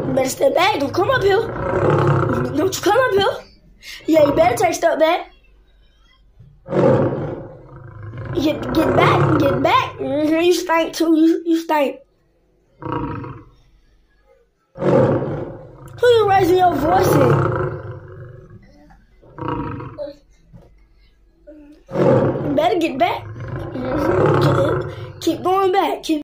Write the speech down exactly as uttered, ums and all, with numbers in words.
You better step back. Don't come up here. Don't you come up here. Yeah, you better take a step back. Get, get back. Get back. Mm-hmm. You stink too. You, you stink. Who you raising your voice in? You better get back. Mm-hmm. Keep going back. Keep